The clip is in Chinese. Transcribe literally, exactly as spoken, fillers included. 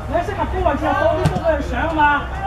你識合標位置有多啲都俾佢上啊嘛。